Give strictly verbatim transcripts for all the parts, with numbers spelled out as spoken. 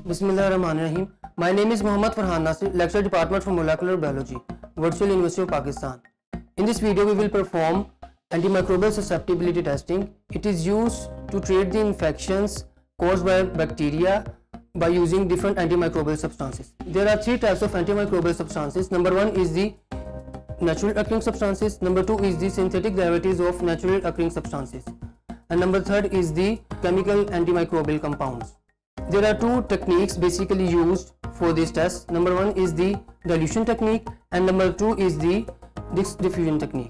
Bismillahirrahmanirrahim. My name is Muhammad Farhan Nasir, Lecturer Department for Molecular Biology, Virtual University of Pakistan. In this video, we will perform antimicrobial susceptibility testing. It is used to treat the infections caused by bacteria by using different antimicrobial substances. There are three types of antimicrobial substances. Number one is the natural occurring substances. Number two is the synthetic derivatives of natural occurring substances. And number third is the chemical antimicrobial compounds. There are two techniques basically used for this test. Number one is the dilution technique and number two is the disc diffusion technique.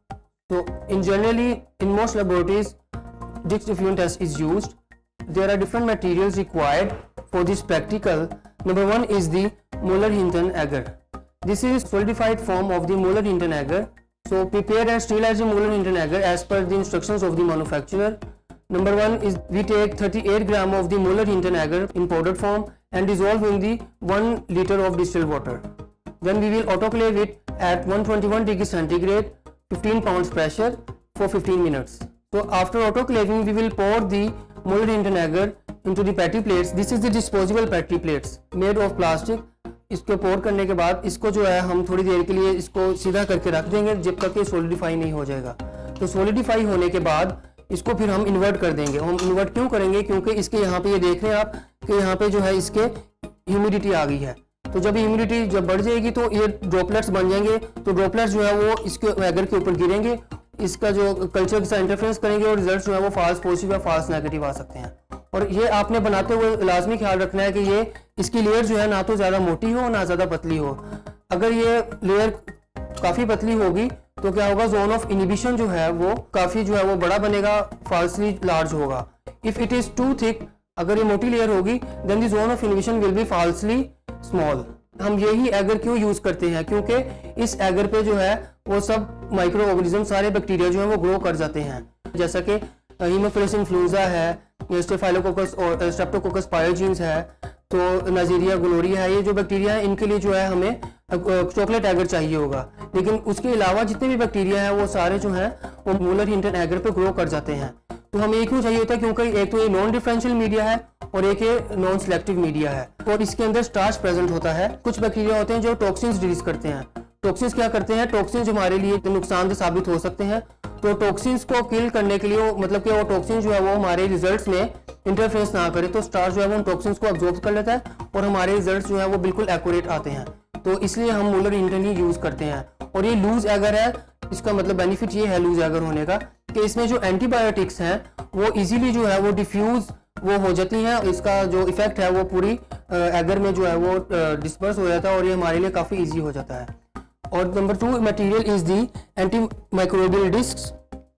So in generally in most laboratories disc diffusion test is used. There are different materials required for this practical. Number one is the Mueller-Hinton agar. This is solidified form of the Mueller-Hinton agar. So prepare and sterilize the Mueller-Hinton agar as per the instructions of the manufacturer. Number one is we take thirty-eight gram of the Mueller-Hinton agar in powdered form and dissolve in the one liter of distilled water. Then we will autoclave it at one hundred twenty-one degrees centigrade, fifteen pounds pressure for fifteen minutes. So after autoclaving, we will pour the Mueller-Hinton agar into the patty plates. This is the disposable patty plates made of plastic. इसको पोर करने के बाद इसको जो है हम थोड़ी देर के लिए इसको सीधा करके रख देंगे जब तक ये सॉलिडिफाई नहीं हो जाएगा. तो सॉलिडिफाई होने के बाद इसको फिर हम इन्वर्ट कर देंगे. हम इन्वर्ट क्यों करेंगे? क्योंकि इसके यहाँ पे ये देख रहे हैं आप कि यहाँ पे जो है इसके ह्यूमिडिटी आ गई है. तो जब ह्यूमिडिटी जब बढ़ जाएगी तो ये ड्रॉपलेट्स बन जाएंगे. तो ड्रॉपलेट्स जो है वो इसके एगर के ऊपर गिरेंगे, इसका जो कल्चर के साथ इंटरफेरेंस करेंगे और रिजल्ट जो है वो फाल्स पॉजिटिव या फाल्स नेगेटिव आ सकते हैं. और ये आपने बनाते हुए लाजमी ख्याल रखना है कि ये इसकी लेयर जो है ना तो ज़्यादा मोटी हो ना ज़्यादा पतली हो. अगर ये लेयर काफ़ी पतली होगी तो क्या होगा, जोन ऑफ इनिबिशन जो है वो काफ़ी जो है वो बड़ा बनेगा, फाल्सली लार्ज होगा. If it is too thick, अगर ये मोटी लेयर होगी then the zone of inhibition will be falsely small. हम यही एगर क्यों यूज़ करते हैं? क्योंकि इस एगर पे जो है वो सब माइक्रो ऑर्गेनिज्म सारे बैक्टीरिया जो है वो ग्रो कर जाते हैं. जैसा कि हीमोफिलस इन्फ्लुएंजा है, स्टेफाइलोकोकस और स्ट्रेप्टोकोकस पायोजीन्स है, तो नाइजीरिया ग्लोरिया है. ये जो बैक्टीरिया है इनके लिए जो है हमें चॉकलेट एगर चाहिए होगा. लेकिन उसके अलावा जितने भी बैक्टीरिया हैं वो सारे जो हैं वो Mueller-Hinton एगर पे ग्रो कर जाते हैं. तो हमें एक क्यों चाहिए होता है? क्योंकि एक तो ये नॉन डिफरेंशियल मीडिया है और एक ये नॉन सिलेक्टिव मीडिया है और इसके अंदर स्टार्च प्रेजेंट होता है. कुछ बैक्टीरिया होते हैं जो टॉक्सिन्स रिलीज करते हैं. टॉक्सिन्स क्या करते हैं? टॉक्सिन्स हमारे लिए नुकसानदेह साबित हो सकते हैं. तो टॉक्सिन्स को किल करने के लिए मतलब कि वो टॉक्सिन जो है वो हमारे रिजल्ट्स में इंटरफेरेंस ना करे, तो स्टार्च जो है वो उन टॉक्सिन्स को अब्जॉर्ब कर लेता है और हमारे रिजल्ट्स जो है वो बिल्कुल एक्यूरेट आते हैं. तो इसलिए हम Mueller-Hinton ही यूज़ करते हैं. और ये लूज एगर है, इसका मतलब बेनिफिट ये है लूज एगर होने का कि इसमें जो एंटीबायोटिक्स हैं वो इजीली जो है वो डिफ्यूज वो हो जाती हैं. इसका जो इफेक्ट है वो पूरी एगर में जो है वो डिस्पर्स हो जाता है और ये हमारे लिए काफ़ी ईजी हो जाता है. और number two material is the antimicrobial discs.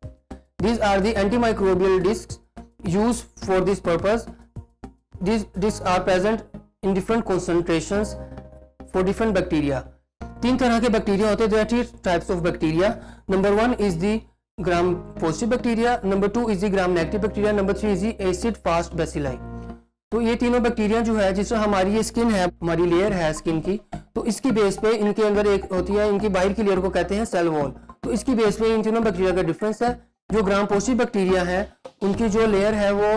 These are the antimicrobial discs used for this purpose. These discs are present in different concentrations for different bacteria. तीन तरह के बैक्टीरिया होते हैं. There are three types of bacteria. Number one is the gram positive bacteria. Number two is the gram negative bacteria. Number three is the acid fast bacilli. तो ये तीनों bacteria जो है, जिससे हमारी ये स्किन है, हमारी लेयर है स्किन की, तो इसकी बेस पे इनके अंदर एक होती है, इनकी बाहर की लेयर को कहते हैं सेल वॉल. तो इसकी बेस पे इन तीनों बैक्टीरिया का डिफरेंस है. जो ग्राम पॉजिटिव बैक्टीरिया है उनकी जो लेयर है वो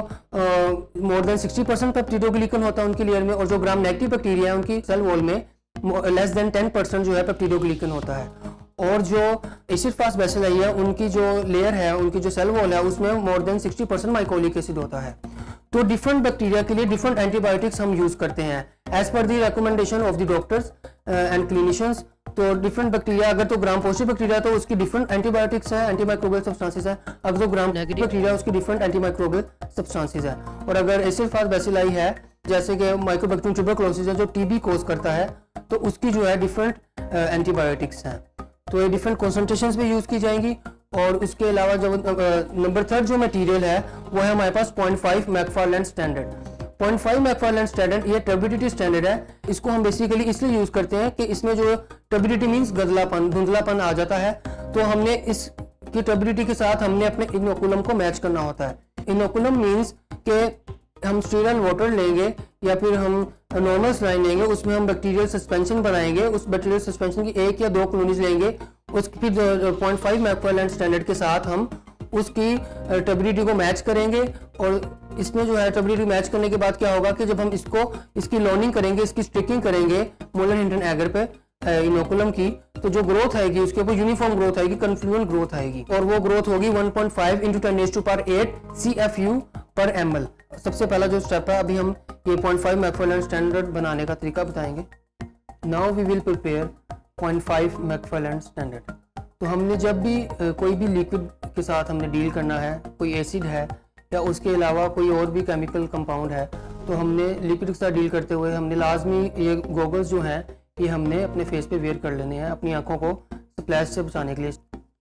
more than sixty percent peptidoglycan होता है उनकी लेयर में, और जो ग्राम नेगेटिव बैक्टीरिया है उनकी सेल वॉल में लेस देन टेन परसेंट जो है पेप्टिडोग्लिकन होता है. और जो एसिड फास्ट बैसिली है उनकी जो लेयर है, उनकी जो सेल वॉल है उसमें more than sixty percent mycolic acid होता है. तो डिफरेंट बैक्टीरिया के लिए डिफरेंट एंटीबायोटिक्स हम यूज करते हैं एज पर the recommendation of the doctors and clinicians. तो डिफरेंट बैक्टीरिया, अगर तो ग्राम पॉजिटिव बैक्टीरिया तो उसकी डिफरेंट एंटीबायोटिक्स है, एंटीमाइक्रोबियल सब्सटेंसेस है. अगर तो ग्राम नेगेटिव बैक्टीरिया उसकी डिफरेंट एंटीमाइक्रोबियल सब्सटेंसेस है. और अगर एसिड फास्ट बैसिली है जैसे कि माइकोबैक्टीरियम ट्यूबरकुलोसिस है जो टीबी कोज करता है, तो उसकी जो है डिफरेंट एंटीबायोटिक्स हैं. तो ये डिफरेंट कॉन्सेंट्रेशंस में यूज की जाएंगी. और उसके अलावा जो नंबर थर्ड जो मटेरियल है वो है हमारे पास point five McFarland standard. Point five McFarland standard ये टर्बिडिटी स्टैंडर्ड है. इसको हम बेसिकली इसलिए यूज करते हैं कि इसमें जो टर्बिडिटी मींस गंदलापन धुंधलापन आ जाता है, तो हमने इसकी टर्बिडिटी के साथ हमने अपने इनोकुलम को मैच करना होता है. इनोकुलम मींस कि हम स्टीरल वाटर लेंगे या फिर हम नॉर्मल स्लाइन लेंगे, उसमें हम बैक्टीरियल सस्पेंशन बनाएंगे. उस बैक्टीरियल सस्पेंशन की एक या दो कॉलोनीज लेंगे, उसकी फिर पॉइंट फाइव मैकफार्लैंड स्टैंडर्ड के साथ हम उसकी टर्बिडिटी को मैच करेंगे और इसमें जो है ट्यूबिलिटी मैच करने के बाद क्या होगा कि जब हम इसको इसकी लोनिंग करेंगे, इसकी स्टिकिंग करेंगे मोलर हिंटन एगर पे इनोकुलम की, तो जो ग्रोथ आएगी उसके ऊपर यूनिफॉर्म ग्रोथ आएगी, कन्फ्लुएंट ग्रोथ आएगी, और वो ग्रोथ होगी one point five into ten raise to power eight C F U पर एम एल। सबसे पहला जो स्टेप है, अभी हम ये पॉइंट फाइव मैकफार्लैंड स्टैंडर्ड बनाने का तरीका बताएंगे। Now we will prepare point five McFarland standard. तो हमने जब भी कोई भी लिक्विड के साथ हमने डील करना है, कोई एसिड है या उसके अलावा कोई और भी केमिकल कंपाउंड है, तो हमने लिक्विड के साथ डील करते हुए हमने लाजमी ये गॉगल्स जो हैं ये हमने अपने फेस पे वेयर कर लेने हैं, अपनी आंखों को स्प्लैश से बचाने के लिए।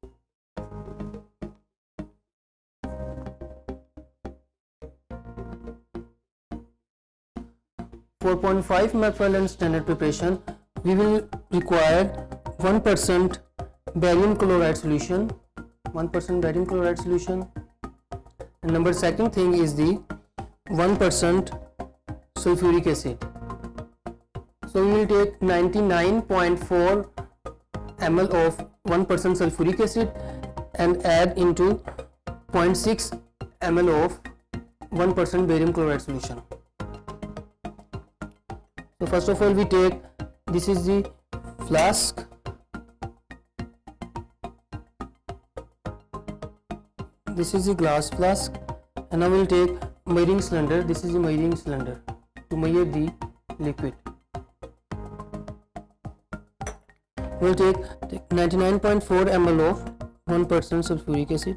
For point five McFarland standard preparation, we will require one percent barium chloride solution, one percent barium chloride solution, and number second thing is the one percent sulfuric acid. So we will take ninety-nine point four milliliters of one percent sulfuric acid and add into zero point six milliliters of one percent barium chloride solution. So first of all we take, this is the flask, this is the glass flask, and now we'll take measuring cylinder, this is the measuring cylinder to measure the liquid. We'll take ninety-nine point four milliliters of one percent sulfuric acid,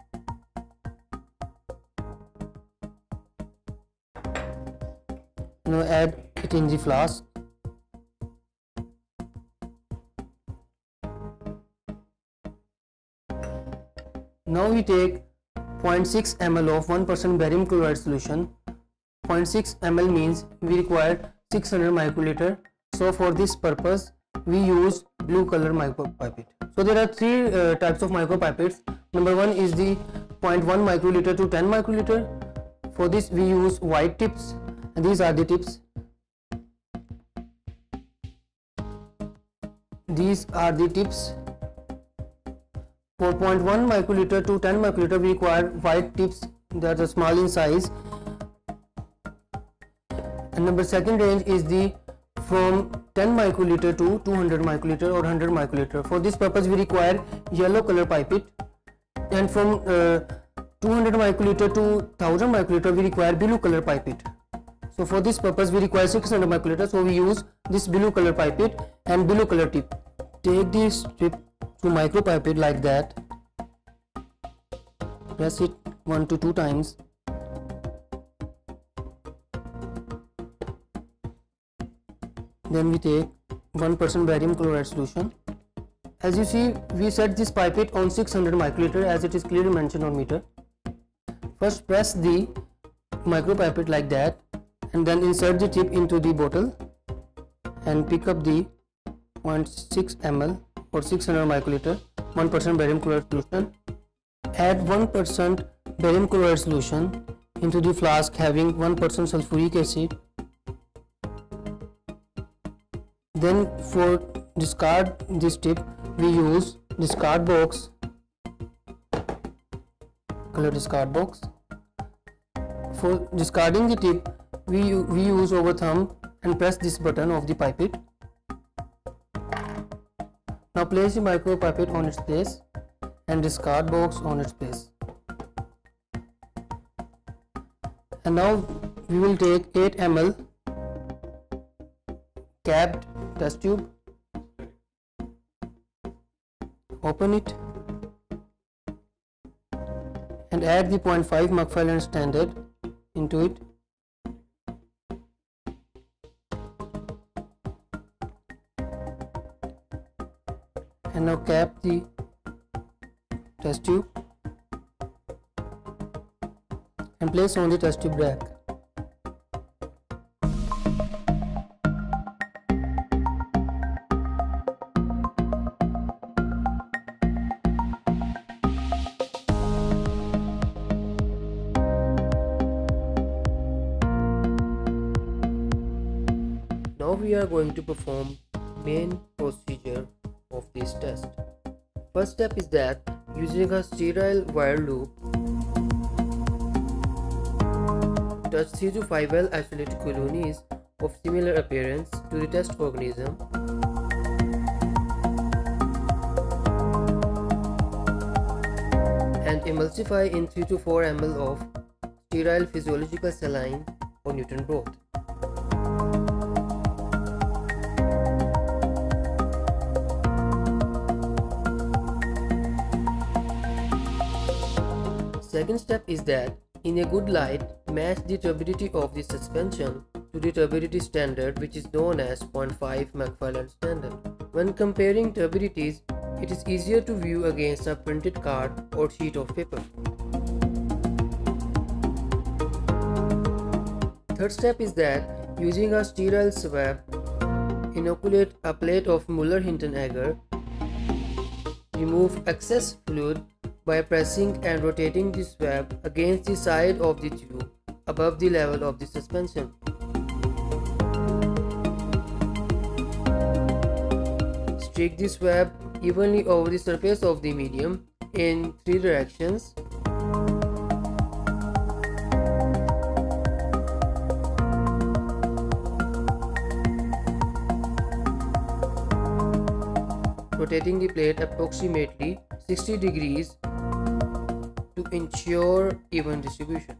now add it in the flask. Now we take zero point six milliliters of one percent barium chloride solution. zero point six milliliters means we require six hundred microliter. So for this purpose we use blue color micropipette. So there are three uh, types of micropipettes. Number one is the zero point one microliter to ten microliter. For this we use white tips, and these are the tips. These are the tips. For zero point one microliter to ten microliter we require white tips that are small in size. And number second range is the from ten microliter to two hundred microliter or one hundred microliter. For this purpose we require yellow color pipette, and from uh, two hundred microliter to one thousand microliter we require blue color pipette. So for this purpose we require six hundred microliter, so we use this blue color pipette and blue color tip. Take this strip to micropipette like that, press it one to two times, then we take one percent barium chloride solution. As you see, we set this pipette on six hundred microliter as it is clearly mentioned on meter. First press the micropipette like that, and then insert the tip into the bottle and pick up the zero point six milliliters or six hundred microliter one percent barium chloride solution. Add one percent barium chloride solution into the flask having one percent sulfuric acid. Then for discard this tip we use discard box, color discard box. For discarding the tip we, we use over thumb and press this button of the pipette. Now place the micropipette on its place and discard box on its place. And now we will take eight milliliters capped test tube, open it and add the zero point five McFarland standard into it. And now cap the test tube and place on the test tube rack. Now we are going to perform main procedure of this test. First step is that using a sterile wire loop, touch three to five well isolated colonies of similar appearance to the test organism. And emulsify in three to four milliliters of sterile physiological saline or Newton broth. Second step is that in a good light, match the turbidity of the suspension to the turbidity standard, which is known as zero point five McFarland standard. When comparing turbidities, it is easier to view against a printed card or sheet of paper. Third step is that using a sterile swab, inoculate a plate of Muller-Hinton agar, remove excess fluid by pressing and rotating the swab against the side of the tube above the level of the suspension. Streak the swab evenly over the surface of the medium in three directions. Rotating the plate approximately sixty degrees to ensure even distribution.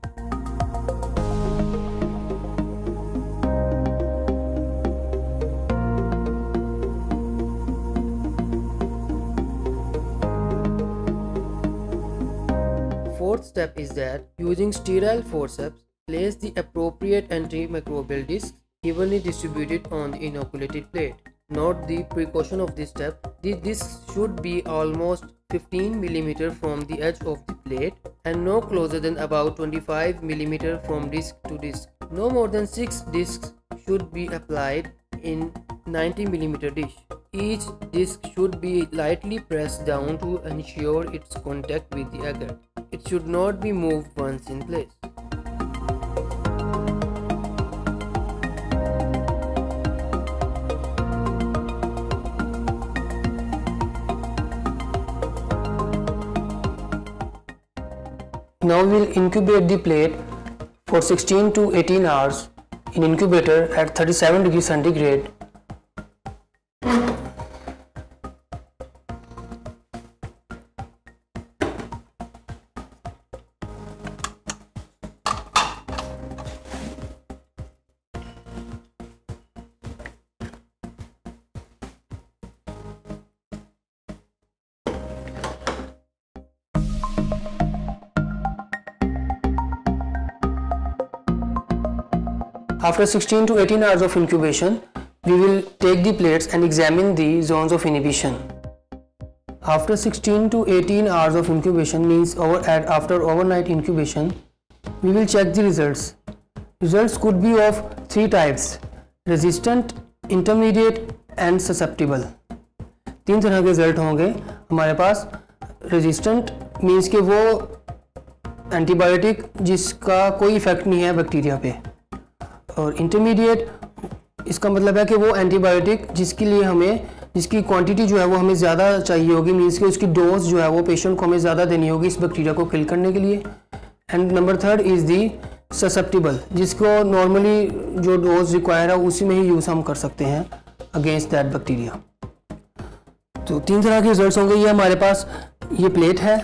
Fourth step is that using sterile forceps, place the appropriate antimicrobial discs evenly distributed on the inoculated plate. Note the precaution of this step. The discs should be almost fifteen millimeters from the edge of the plate and no closer than about twenty-five millimeters from disc to disc. No more than six discs should be applied in ninety millimeter dish. Each disc should be lightly pressed down to ensure its contact with the agar. It should not be moved once in place. Now we will incubate the plate for sixteen to eighteen hours in incubator at thirty-seven degrees centigrade. After sixteen to eighteen hours of incubation, we will take the plates and examine the zones of inhibition. After sixteen to eighteen hours of incubation, means over at after overnight incubation, we will check the results. Results could be of three types: resistant, intermediate and susceptible. तीन तरह के result होंगे हमारे पास। Resistant means कि वो antibiotic जिसका कोई effect नहीं है बैक्टीरिया पे, और इंटरमीडिएट इसका मतलब है कि वो एंटीबायोटिक जिसके लिए हमें जिसकी क्वांटिटी जो है वो हमें ज़्यादा चाहिए होगी, मीन्स कि उसकी डोज जो है वो पेशेंट को हमें ज़्यादा देनी होगी इस बैक्टीरिया को किल करने के लिए। And number third is the susceptible, जिसको नॉर्मली जो डोज रिक्वायर है उसी में ही यूज़ हम कर सकते हैं अगेंस्ट दैट बैक्टीरिया। तो तीन तरह के रिजल्ट्स होंगे। ये हमारे पास ये प्लेट है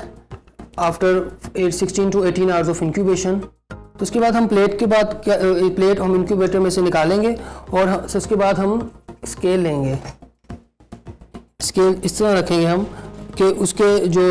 after sixteen to eighteen hours of incubation. तो उसके बाद हम प्लेट के बाद क्या प्लेट हम इंक्यूबेटर में से निकालेंगे और उसके बाद हम स्केल लेंगे। स्केल इस तरह रखेंगे हम कि उसके जो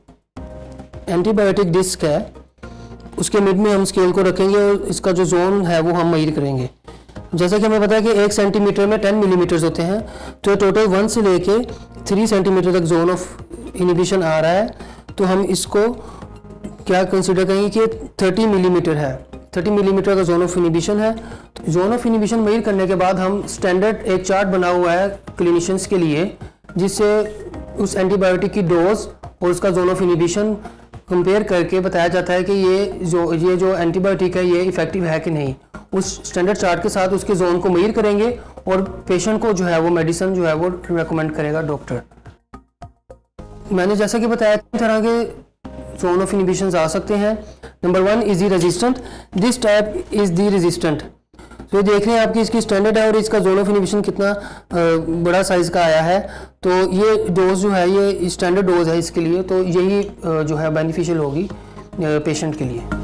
एंटीबायोटिक डिस्क है उसके मिड में हम स्केल को रखेंगे और इसका जो जोन है वो हम मेजर करेंगे। जैसा कि हमें पता है कि एक सेंटीमीटर में टेन मिलीमीटर्स होते हैं, तो टोटल वन से लेके थ्री सेंटीमीटर तक जोन ऑफ इनिबिशन आ रहा है, तो हम इसको क्या कंसिडर करेंगे कि थर्टी मिलीमीटर है, थर्टी मिलीमीटर का जोन ऑफ इनिबिशन है। तो जोन ऑफ इनिबिशन मेजर करने के बाद हम स्टैंडर्ड एक चार्ट बना हुआ है क्लिनिशियंस के लिए, जिससे उस एंटीबायोटिक की डोज और उसका जोन ऑफ इनिबिशन कंपेयर करके बताया जाता है कि ये जो ये जो एंटीबायोटिक है ये इफेक्टिव है कि नहीं। उस स्टैंडर्ड चार्ट के साथ उसके जोन को मेजर करेंगे और पेशेंट को जो है वो मेडिसिन जो है वो रेकमेंड करेगा डॉक्टर। मैंने जैसा कि बताया तीन तरह के जोन ऑफ इनिबिशन आ सकते हैं। Number one is the resistant, this type is the resistant. तो देख रहे हैं आपकी इसकी स्टैंडर्ड है और इसका जोन ऑफ इनहिबिशन कितना बड़ा साइज का आया है। तो ये डोज जो है ये स्टैंडर्ड डोज है इसके लिए, तो यही जो है बेनिफिशियल होगी पेशेंट के लिए।